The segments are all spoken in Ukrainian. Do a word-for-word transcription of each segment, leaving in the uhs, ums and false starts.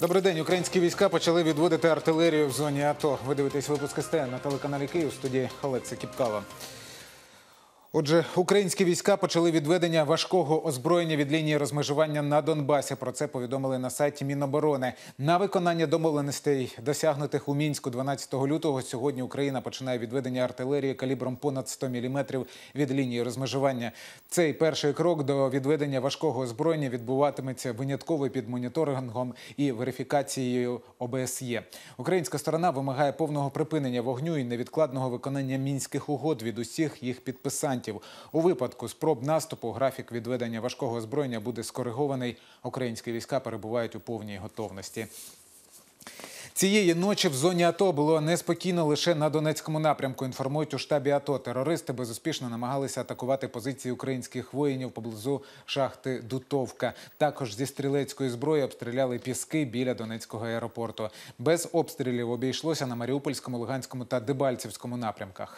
Добрий день. Українські війська почали відводити артилерію в зоні АТО. Ви дивитесь випуск СТН на телеканалі Київ, в студії Олекса Кіпкало. Отже, українські війська почали відведення важкого озброєння від лінії розмежування на Донбасі. Про це повідомили на сайті Міноборони. На виконання домовленостей, досягнутих у Мінську дванадцятого лютого, сьогодні Україна починає відведення артилерії калібром понад сто міліметрів від лінії розмежування. Цей перший крок до відведення важкого озброєння відбуватиметься винятково під моніторингом і верифікацією О Б С Є. Українська сторона вимагає повного припинення вогню і невідкладного виконання мінських угод від усіх їх підписантів. У випадку спроб наступу графік відведення важкого озброєння буде скоригований. Українські війська перебувають у повній готовності. Цієї ночі в зоні АТО було неспокійно лише на Донецькому напрямку, інформують у штабі АТО. Терористи безуспішно намагалися атакувати позиції українських воїнів поблизу шахти Дутовка. Також зі стрілецької зброї обстріляли Піски біля Донецького аеропорту. Без обстрілів обійшлося на Маріупольському, Луганському та Дебальцевському напрямках.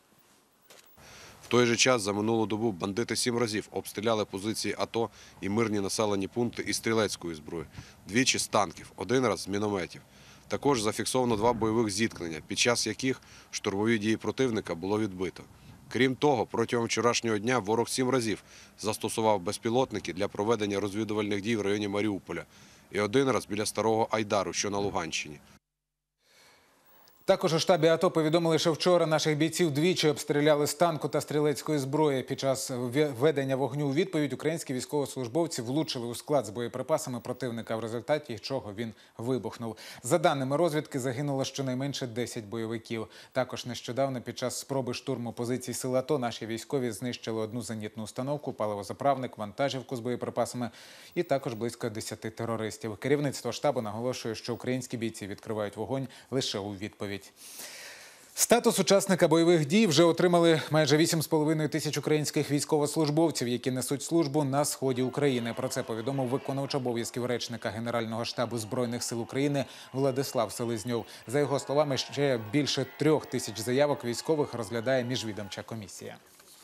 В той же час за минулу добу бандити сім разів обстріляли позиції АТО і мирні населені пункти із стрілецької зброї. Двічі з танків, один раз з мінометів. Також зафіксовано два бойових зіткнення, під час яких штурмові дії противника було відбито. Крім того, протягом вчорашнього дня ворог сім разів застосував безпілотники для проведення розвідувальних дій в районі Маріуполя. І один раз біля Старого Айдару, що на Луганщині. Також у штабі АТО повідомили, що вчора наших бійців двічі обстріляли з танку та стрілецької зброї. Під час ведення вогню у відповідь українські військовослужбовці влучили у склад з боєприпасами противника, в результаті чого він вибухнув. За даними розвідки, загинуло щонайменше десять бойовиків. Також нещодавно під час спроби штурму позицій сил АТО наші військові знищили одну зенітну установку, паливозаправник, вантажівку з боєприпасами і також близько десяти терористів. Керівництво штабу наголошує, що українські бійці відкривають вогонь лише у відповідь. Статус учасника бойових дій вже отримали майже вісім з половиною тисяч українських військовослужбовців, які несуть службу на сході України. Про це повідомив виконувач обов'язків речника Генерального штабу Збройних сил України Владислав Селезньов. За його словами, ще більше трьох тисяч заявок військових розглядає міжвідомча комісія.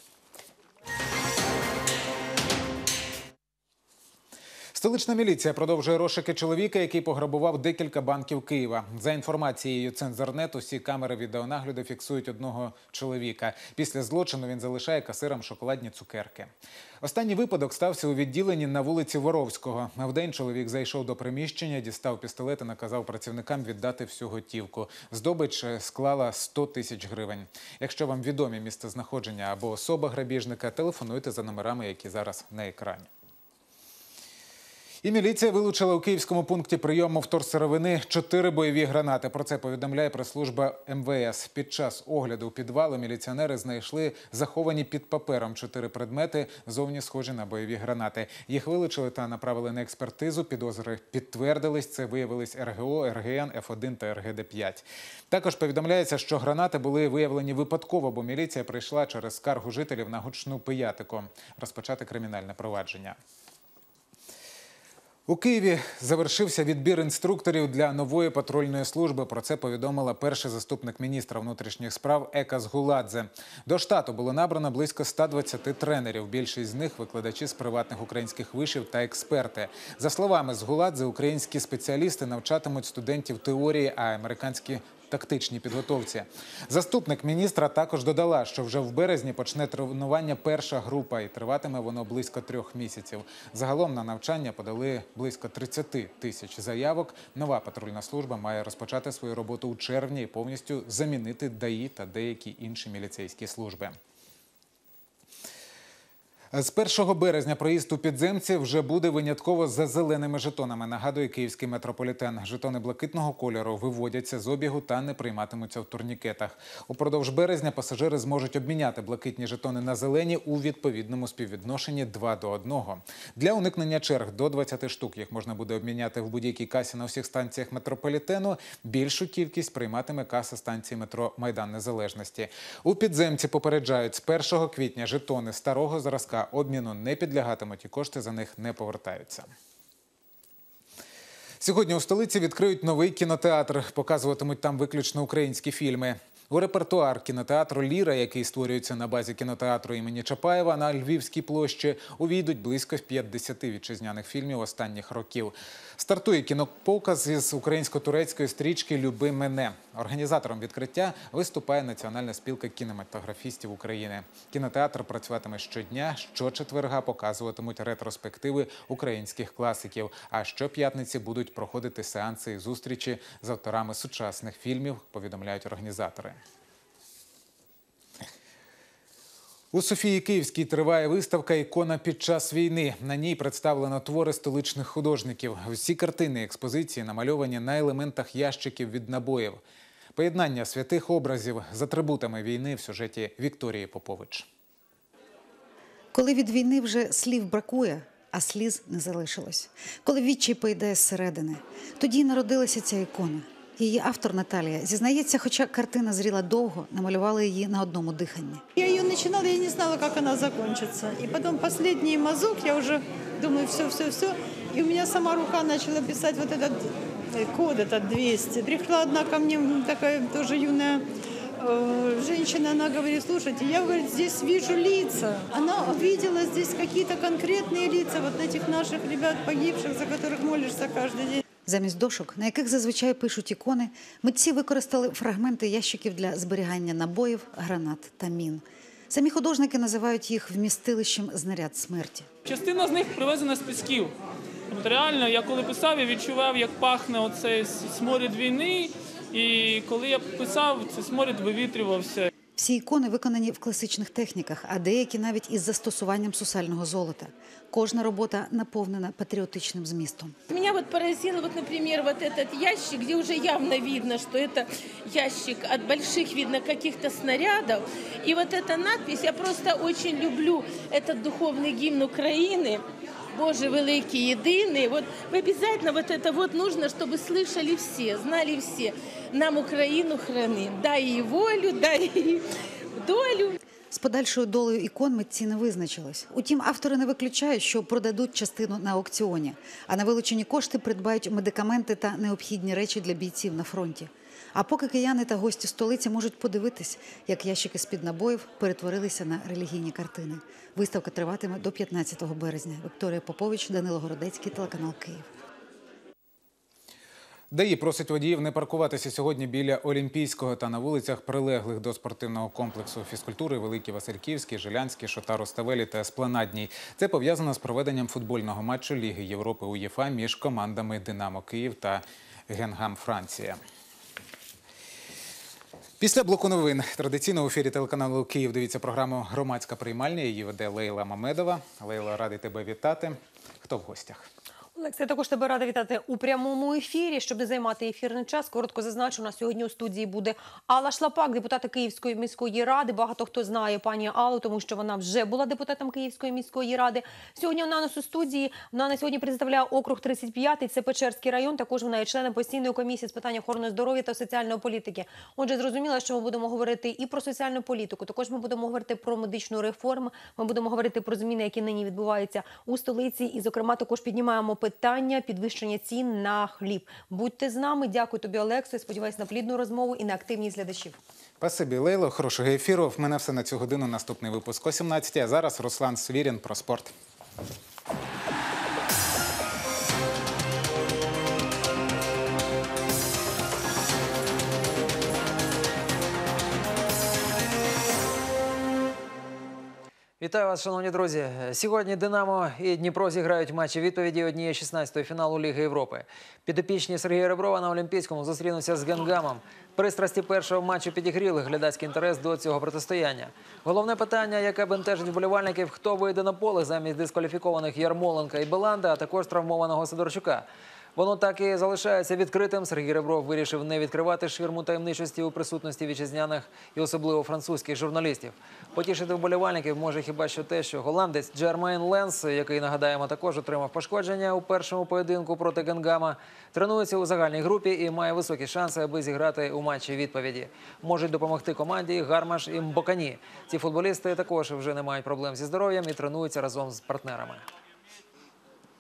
Столична міліція продовжує розшуки чоловіка, який пограбував декілька банків Києва. За інформацією Цензорнет, усі камери відеонагляду фіксують одного чоловіка. Після злочину він залишає касирам шоколадні цукерки. Останній випадок стався у відділенні на вулиці Воровського. Вдень чоловік зайшов до приміщення, дістав пістолет і наказав працівникам віддати всю готівку. Здобич склала сто тисяч гривень. Якщо вам відомі місцезнаходження або особа грабіжника, телефонуйте за номерами, які зараз на екрані. І міліція вилучила у київському пункті прийому вторсировини чотири бойові гранати. Про це повідомляє прес-служба Ем Ве Ес. Під час огляду підвалу міліціонери знайшли заховані під папером чотири предмети, зовні схожі на бойові гранати. Їх вилучили та направили на експертизу. Підозри підтвердились. Це виявились Ер Ге О, Ер Ге Ен, Еф один та Ер Ге Де п'ять. Також повідомляється, що гранати були виявлені випадково, бо міліція прийшла через скаргу жителів на гучну пиятику. Розпочати кримінальне провадження. У Києві завершився відбір інструкторів для нової патрульної служби. Про це повідомила перший заступник міністра внутрішніх справ Ека Згуладзе. До штату було набрано близько ста двадцяти тренерів. Більшість з них – викладачі з приватних українських вишів та експерти. За словами Згуладзе, українські спеціалісти навчатимуть студентів теорії, а американські – тактичній підготовці. Заступник міністра також додала, що вже в березні почне тренування перша група і триватиме воно близько трьох місяців. Загалом на навчання подали близько тридцяти тисяч заявок. Нова патрульна служба має розпочати свою роботу у червні і повністю замінити Да І та деякі інші міліцейські служби. З першого березня проїзд у підземці вже буде винятково за зеленими жетонами, нагадує київський метрополітен. Жетони блакитного кольору виводяться з обігу та не прийматимуться в турнікетах. Упродовж березня пасажири зможуть обміняти блакитні жетони на зелені у відповідному співвідношенні два до одного. Для уникнення черг до двадцяти штук їх можна буде обміняти в будь-якій касі на всіх станціях метрополітену. Більшу кількість прийматиме каса станції метро Майдан Незалежності. У підземці попереджають, з першого квітня жетони старого зразка обміну не підлягатимуть і кошти за них не повертаються. Сьогодні у столиці відкриють новий кінотеатр. Показуватимуть там виключно українські фільми. У репертуар кінотеатру «Ліра», який створюється на базі кінотеатру імені Чапаєва на Львівській площі, увійдуть близько п'ятдесяти вітчизняних фільмів останніх років. Стартує кінопоказ із українсько-турецької стрічки «Люби мене». Організатором відкриття виступає Національна спілка кінематографістів України. Кінотеатр працюватиме щодня, щочетверга показуватимуть ретроспективи українських класиків, а щоп'ятниці будуть проходити сеанси і зустрічі з авторами сучасних фільмів, повідомляють організатори. У Софії Київській триває виставка «Ікона під час війни». На ній представлено твори столичних художників. Всі картини експозиції намальовані на елементах ящиків від набоїв. Поєднання святих образів з атрибутами війни в сюжеті Вікторії Попович. Коли від війни вже слів бракує, а сліз не залишилось. Коли відчай поїдає зсередини. Тоді й народилася ця ікона. Її автор Наталія зізнається, хоча картина зріла довго, намалювала її на одному диханні. Я ее начинала, я не знала, как она закончится. И потом последний мазок, я уже думаю, все, все, все. И у меня сама рука начала писать вот этот код, этот двести. Пришла одна ко мне, такая тоже юная э, женщина, она говорит, слушайте, я, говорит, здесь вижу лица. Она увидела здесь какие-то конкретные лица вот этих наших ребят, погибших, за которых молишься каждый день. Замість дошок, на яких зазвичай пишуть ікони, митці використали фрагменти ящиків для зберігання набоїв, гранат та мін. Самі художники називають їх вмістилищем знаряд смерті. Частина з них привезена з Пісків. Тобто реально, я коли писав, я відчував, як пахне оцей сморід війни. І коли я писав, цей сморід вивітрювався. Всі ікони виконані в класичних техніках, а деякі навіть із застосуванням сусального золота. Кожна робота наповнена патріотичним змістом. Меня вот поразило, вот, например, вот этот ящик, где уже явно видно, что это ящик от больших, видно, каких-то снарядов. И вот эта надпись, я просто очень люблю этот духовный гимн Украины. Боже великий, єдиний. Вот обязательно вот это вот нужно, чтобы слышали все, знали все. Нам Україну храни. Дай їй волю, дай їй долю. З подальшою долею ікон митці не визначились. Утім, автори не виключають, що продадуть частину на аукціоні, а на вилучені кошти придбають медикаменти та необхідні речі для бійців на фронті. А поки кияни та гості столиці можуть подивитись, як ящики з-під набоїв перетворилися на релігійні картини. Виставка триватиме до п'ятнадцятого березня. Вікторія Попович, Данило Городецький, телеканал Київ. ДАІ просить водіїв не паркуватися сьогодні біля Олімпійського та на вулицях, прилеглих до спортивного комплексу фізкультури Великий Васильківський, Жилянський, Шотаро-Ставелі та Еспланадній. Це пов'язано з проведенням футбольного матчу Ліги Європи УЄФА між командами «Динамо Київ» та «Генгам Франція». Після блоку новин традиційно в ефірі телеканалу Київ дивіться програму «Громадська приймальня». Її веде Лейла Мамедова. Лейла, радий тебе вітати. Хто в гостях? Олекс, я також тебе рада вітати у прямому ефірі. Щоб не займати ефірний час, коротко зазначу, на сьогодні у студії буде Алла Шлапак, депутатка Київської міської ради. Багато хто знає пані Аллу, тому що вона вже була депутатом Київської міської ради. Сьогодні вона у нас у студії. Вона на сьогодні представляє округ тридцять п'ятий, це Печерський район. Також вона є членом постійної комісії з питань охорони здоров'я та соціальної політики. Отже, зрозуміло, що ми будемо говорити і про соціальну політику. Також ми будемо говорити про медичну реформу. Ми будемо говорити про зміни, які нині відбуваються у столиці. І, зокрема, також піднімаємо питання підвищення цін на хліб. Будьте з нами. Дякую тобі, Олексу. Сподіваюсь на плідну розмову і на активність глядачів. Спасибі, Лейло. Хорошого ефіру. В мене все на цю годину. Наступний випуск о сімнадцятій. А зараз Руслан Свірін про спорт. Вітаю вас, шановні друзі. Сьогодні «Динамо» і Дніпро зіграють матчі відповіді однієї шістнадцятої фіналу Ліги Європи. Підопічні Сергія Реброва на Олімпійському зустрінуться з «Генгамом». Пристрасті першого матчу підігріли глядацький інтерес до цього протистояння. Головне питання, яке бентежить вболівальників, хто вийде на поле замість дискваліфікованих Ярмоленка і Беланда, а також травмованого Сидорчука. Воно так і залишається відкритим. Сергій Ребров вирішив не відкривати ширму таємничості у присутності вітчизняних і особливо французьких журналістів. Потішити вболівальників може хіба що те, що голландець Джермейн Ленс, який, нагадаємо, також отримав пошкодження у першому поєдинку проти Генгама, тренується у загальній групі і має високі шанси, аби зіграти у матчі відповіді. Можуть допомогти команді Гармаш і Мбокані. Ці футболісти також вже не мають проблем зі здоров'ям і тренуються разом з партнерами.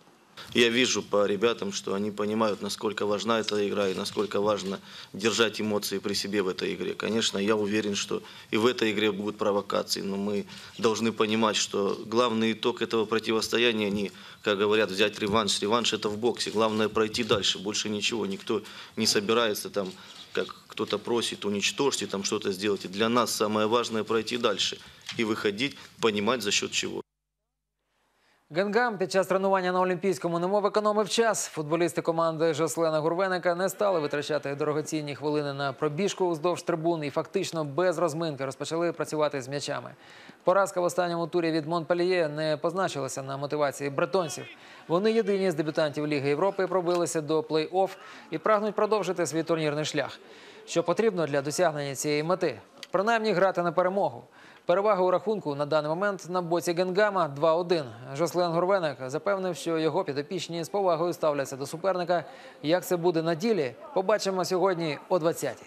Я вижу по ребятам, что они понимают, насколько важна эта игра и насколько важно держать эмоции при себе в этой игре. Конечно, я уверен, что и в этой игре будут провокации, но мы должны понимать, что главный итог этого противостояния не, как говорят, взять реванш. Реванш – это в боксе. Главное пройти дальше, больше ничего. Никто не собирается там, как кто-то просит, уничтожьте, там что-то сделайте. Для нас самое важное пройти дальше и выходить, понимать за счет чего. Генгам під час тренування на Олімпійському немов економив час. Футболісти команди Жослена Гурвеника не стали витрачати дорогоцінні хвилини на пробіжку уздовж трибун і фактично без розминки розпочали працювати з м'ячами. Поразка в останньому турі від Монпельє не позначилася на мотивації бретонців. Вони єдині з дебютантів Ліги Європи пробилися до плей-офф і прагнуть продовжити свій турнірний шлях. Що потрібно для досягнення цієї мети? Принаймні грати на перемогу. Перевага у рахунку на даний момент на боці Генгама два один. Жослен Гурвеник запевнив, що його підопічні з повагою ставляться до суперника. Як це буде на ділі, побачимо сьогодні о двадцятій.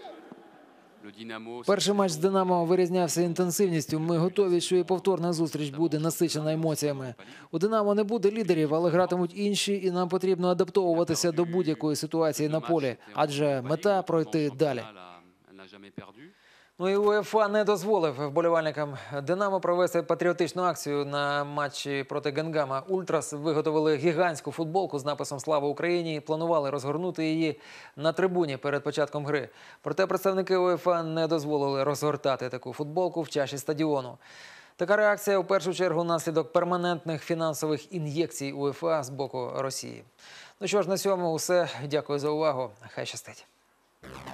Перший матч з «Динамо» вирізнявся інтенсивністю. Ми готові, що і повторна зустріч буде насичена емоціями. У «Динамо» не буде лідерів, але гратимуть інші, і нам потрібно адаптовуватися до будь-якої ситуації на полі. Адже мета – пройти далі. Ну і УЄФА не дозволив вболівальникам «Динамо» провести патріотичну акцію на матчі проти Генгама. Ультрас виготовили гігантську футболку з написом «Слава Україні» і планували розгорнути її на трибуні перед початком гри. Проте представники УЄФА не дозволили розгортати таку футболку в чаші стадіону. Така реакція у першу чергу наслідок перманентних фінансових ін'єкцій УЄФА з боку Росії. Ну що ж, на цьому усе. Дякую за увагу. Хай щастить.